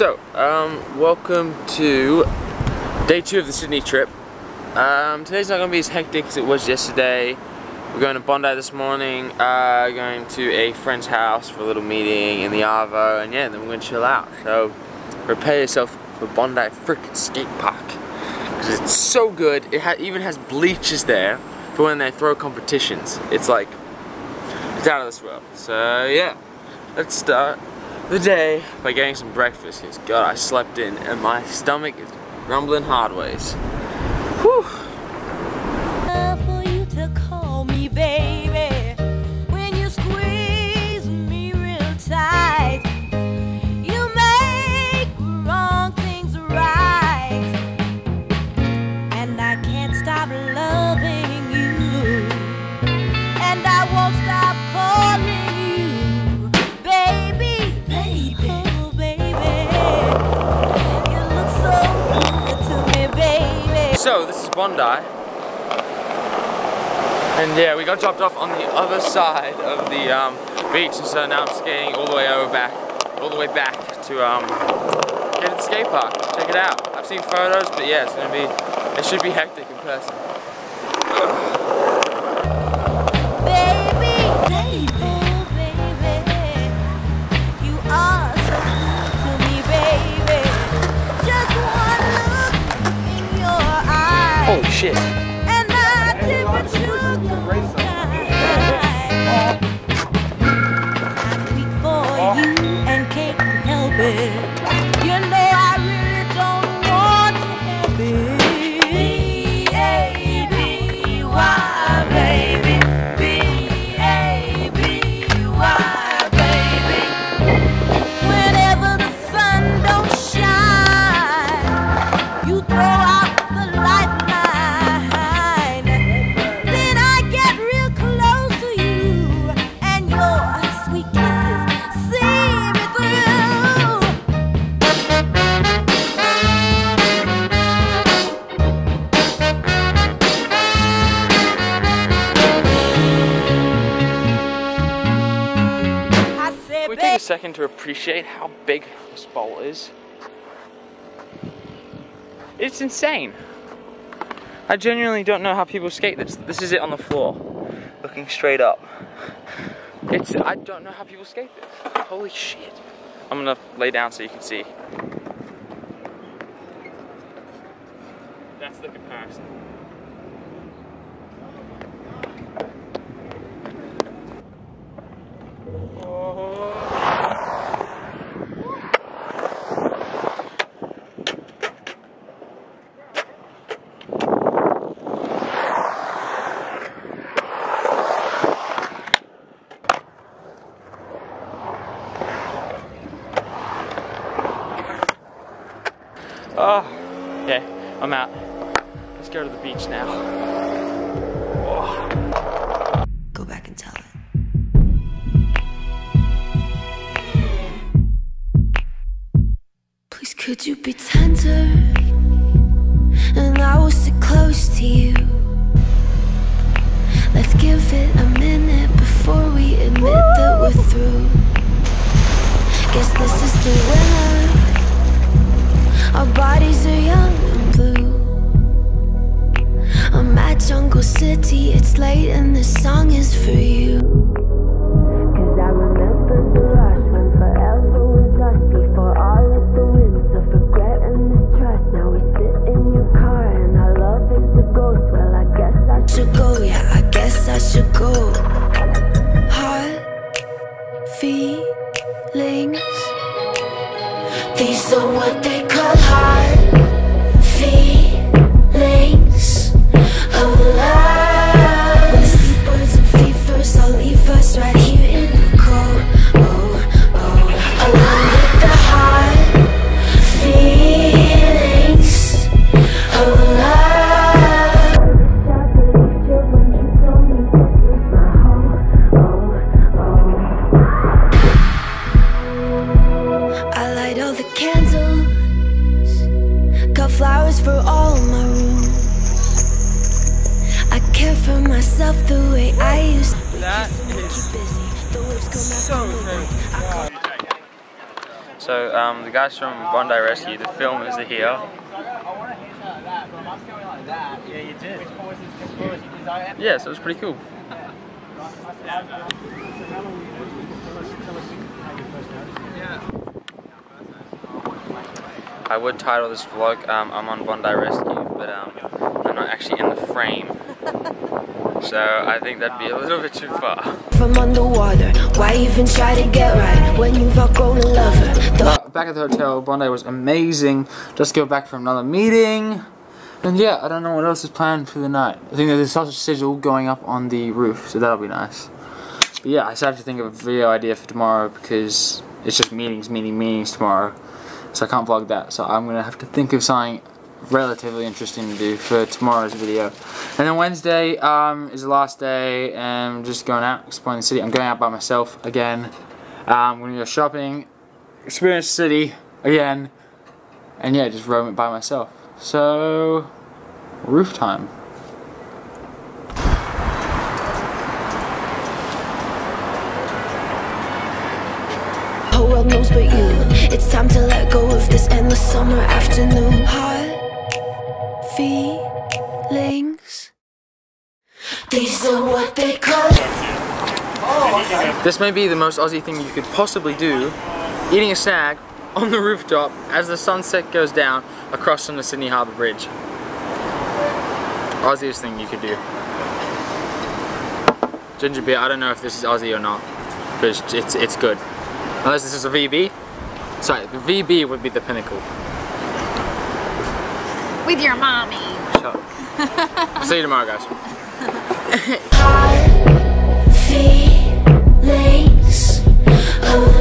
So, welcome to day 2 of the Sydney trip. Today's not going to be as hectic as it was yesterday. We're going to Bondi this morning, going to a friend's house for a little meeting in the Arvo, and yeah, then we're going to chill out. So, prepare yourself for Bondi frickin' skate park. Because it's so good, it even has bleachers there for when they throw competitions. It's like, it's out of this world. So yeah, let's start the day by getting some breakfast, because God, I slept in and my stomach is grumbling hard ways. Whew. For you to call me baby, when you squeeze me real tight, you make wrong things right, and I can't stop loving you, and I won't stop calling you baby, baby, oh baby, you look so good to me, baby. So this is Bondi. And yeah, we got dropped off on the other side of the beach, and so now I'm skating all the way back to get to the skate park. Check it out. I've seen photos, but yeah, it should be hectic in person. Baby, baby, baby, you are so good to me, baby. Just one look in your eyes. Holy shit. And I did what you could. I'm weak for you and can't help it. You know I really don't want to help it. B-A-B-Y, baby. B-A-B-Y, baby. Whenever the sun don't shine, you throw out the lifeline. Then I get real close to you, and your sweet kisses see me through. I said, Can we take a second to appreciate how big this bowl is? It's insane. I genuinely don't know how people skate this. This is it on the floor, looking straight up. I don't know how people skate this. Holy shit. I'm gonna lay down so you can see. That's the comparison. Oh, okay, I'm out. Let's go to the beach now. Oh. go back and tell it. Please, could you be tender? And I will sit close to you. Let's give it a minute before we admit that we're through. Guess this is the winner. Our bodies are young and blue. I'm at Jungle City, it's late and this song is for you. Cause I remember the rush when forever was us, before all of the winds of regret and mistrust. Now we sit in your car and our love is a ghost. Well, I guess I should go, yeah, I guess I should go. Heart, feelings, these are what they call heart feelings of love. When the sleep birds and fevers all leave us right here in the cold. Oh, oh, along with the heart feelings of love. I believed you when you told me this was my home. Oh, oh. I light all the candles, got flowers for all my rooms. I care for myself the way I used to. That is so crazy. So the guys from Bondi Rescue, the filmers are here. Yeah, you did. Yeah, so it was pretty cool. I would title this vlog, I'm on Bondi Rescue, but I'm not actually in the frame. So I think that'd be a little bit too far. From underwater, why even try to get right when you've outgrown a lover? Back at the hotel, Bondi was amazing. Just got back from another meeting. And yeah, I don't know what else is planned for the night. I think there's a sausage sizzle going up on the roof, so that'll be nice. But yeah, I still have to think of a video idea for tomorrow because it's just meetings tomorrow. So I can't vlog that. So I'm going to have to think of something relatively interesting to do for tomorrow's video. And then Wednesday is the last day and I'm just going out, exploring the city. I'm going out by myself again. I'm going to go shopping, experience the city again, and yeah, just roam it by myself. So, roof time. Whole world knows but you. It's time to let go of this endless summer afternoon. Hot feelings. These are what they call it. This may be the most Aussie thing you could possibly do. Eating a snack on the rooftop as the sunset goes down across from the Sydney Harbour Bridge. Aussiest thing you could do. Ginger beer, I don't know if this is Aussie or not, but it's good. Unless this is a VB. Sorry, the VB would be the pinnacle. With your mommy. Shut up. See you tomorrow, guys. Hot feelings.